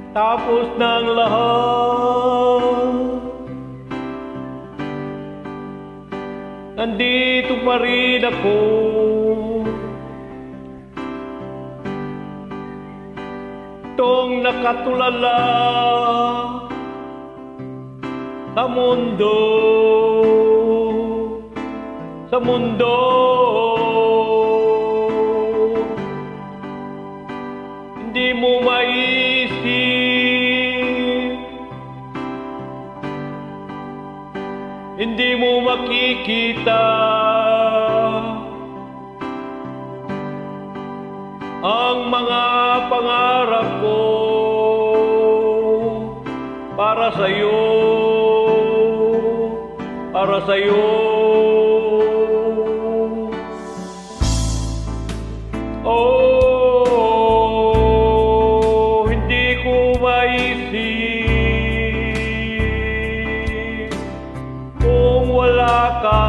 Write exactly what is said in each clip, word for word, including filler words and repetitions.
Tapos ng lahat, nandito pa rin ako. Itong nakatulala sa mundo, sa mundo. Hindi mo maisip, hindi mo makikita ang mga pangarap ko para sa'yo, para sa'yo. Oh, hindi ko maisip kung wala ka.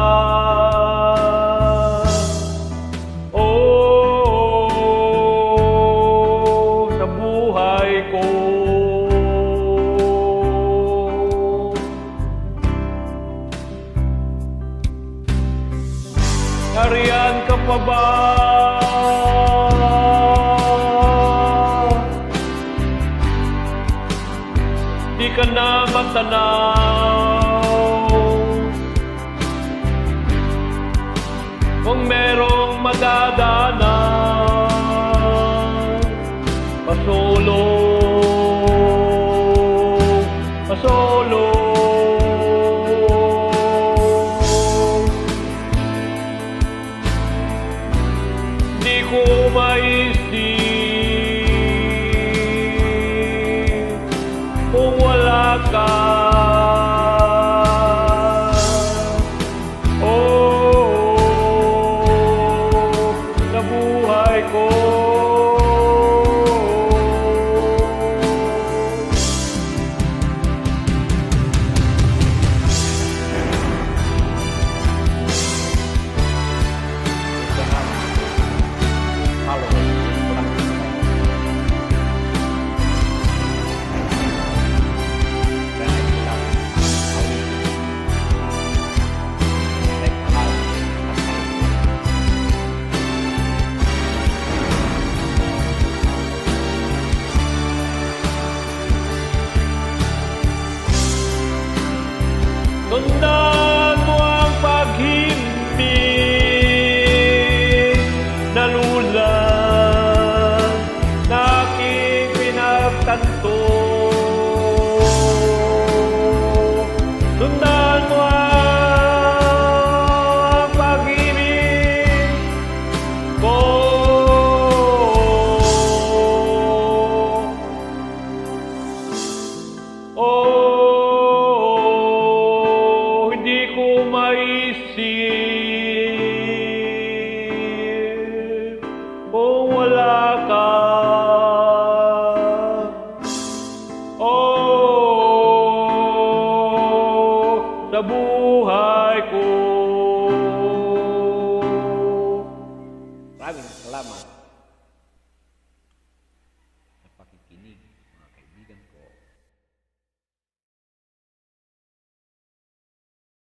Nariyan ka pa ba? Di ka na matanaw kung merong madadaanan. Pasulong, pasulong. Di ko maisip kung wala ka. Oh, sa buhay ko. Sundan mo ang paghimbing na lulan na aking pinagtanto.